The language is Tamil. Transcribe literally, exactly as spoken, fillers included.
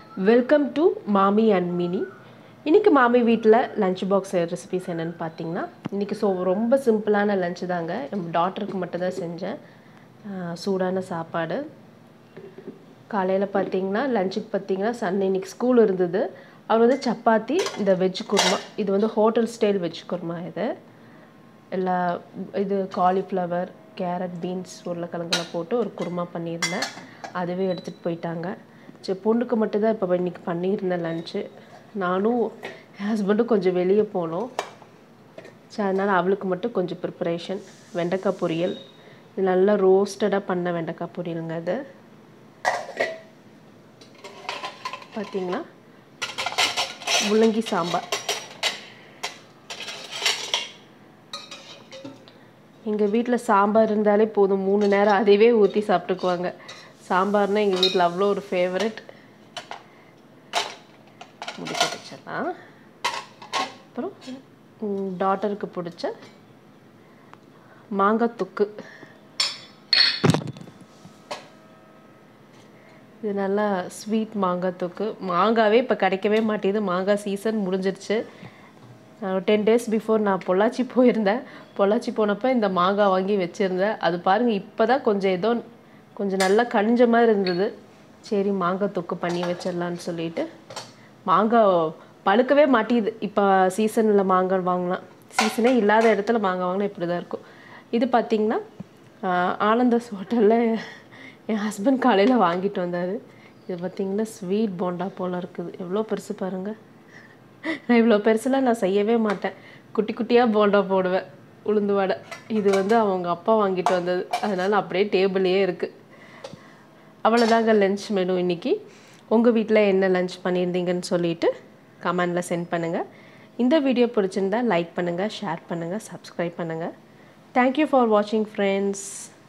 Welcome to Mami and Mini. இன்றைக்கி மாமி வீட்டில் லஞ்ச் பாக்ஸ் ரெசிபிஸ் என்னென்னு பார்த்தீங்கன்னா, இன்றைக்கி ஸோ ரொம்ப சிம்பிளான லஞ்சு தாங்க. என் டாட்டருக்கு மட்டும்தான் செஞ்சேன். சூடான சாப்பாடு. காலையில் பார்த்தீங்கன்னா லஞ்சுக்கு பார்த்தீங்கன்னா சன் இன்னைக்கு ஸ்கூல் இருந்தது. அவர் வந்து சப்பாத்தி, இந்த வெஜ் குருமா, இது வந்து ஹோட்டல் ஸ்டைல் வெஜ் குருமா. இது எல்லா இது காலிஃப்ளவர், கேரட், பீன்ஸ், உருளைக்கிழங்குலாம் போட்டு ஒரு குருமா பண்ணியிருந்தேன். அதுவே எடுத்துகிட்டு போயிட்டாங்க. சரி, பொண்ணுக்கு மட்டும்தான் இப்போ இன்றைக்கி பண்ணியிருந்தேன் லஞ்சு. நானும் என் ஹஸ்பண்டும் கொஞ்சம் வெளியே போனோம். சரி, அதனால் அவளுக்கு மட்டும் கொஞ்சம் ப்ரிப்பரேஷன். வெண்டைக்காய் பொரியல், இது நல்லா ரோஸ்டடாக பண்ண வெண்டைக்காய் பொரியலுங்க. அது பார்த்திங்கன்னா முள்ளங்கி சாம்பார். எங்கள் வீட்டில் சாம்பார் இருந்தாலே போதும், மூணு நேரம் அதையவே ஊற்றி சாப்பிட்டுக்குவாங்க. சாம்பார்னால் எங்கள் வீட்டில் அவ்வளோ ஒரு ஃபேவரட். முடிக்க வச்சிடலாம். அப்புறம் டாட்டருக்கு பிடிச்ச மாங்காய் தொக்கு. இது நல்லா ஸ்வீட் மாங்காய் தொக்கு. மாங்காவே இப்போ கிடைக்கவே மாட்டேங்குது. மாங்காய் சீசன் முடிஞ்சிருச்சு. டென் டேஸ் பிஃபோர் நான் பொள்ளாச்சி போயிருந்தேன். பொள்ளாச்சி போனப்போ இந்த மாங்காய் வாங்கி வச்சுருந்தேன். அது பாருங்கள், இப்போ தான் கொஞ்சம் ஏதோ கொஞ்சம் நல்லா கனிஞ்ச மாதிரி இருந்தது. சரி, மாங்காய் தொக்கு பண்ணி வச்சிடலான்னு சொல்லிட்டு, மாங்காய் பழுக்கவே மாட்டேங்குது. இப்போ சீசனில் மாங்காய் வாங்கலாம், சீசனே இல்லாத இடத்துல மாங்காய் வாங்கினா இப்படி தான் இருக்கும். இது பார்த்திங்கன்னா ஆனந்தஸ் ஹோட்டலில் என் ஹஸ்பண்ட் காலையில் வாங்கிட்டு வந்தார். இது பார்த்திங்கன்னா ஸ்வீட் போண்டா போல் இருக்குது. எவ்வளோ பெருசு பாருங்கள். நான் இவ்வளோ பெருசுலாம் நான் செய்யவே மாட்டேன். குட்டி குட்டியாக போண்டா போடுவேன், உளுந்து வடை. இது வந்து அவங்க அப்பா வாங்கிட்டு வந்தது, அதனால் அப்படியே டேபிள்லேயே இருக்குது. அவ்வளோதாங்க லன்ச் மெனு இன்றைக்கி. உங்கள் வீட்டில் என்ன லன்ச் பண்ணியிருந்தீங்கன்னு சொல்லிவிட்டு கமெண்டில் சென்ட் பண்ணுங்கள். இந்த வீடியோ பிடிச்சிருந்தால் லைக் பண்ணுங்கள், ஷேர் பண்ணுங்கள், சப்ஸ்கிரைப் பண்ணுங்கள். தேங்க்யூ ஃபார் வாட்சிங் ஃப்ரெண்ட்ஸ்.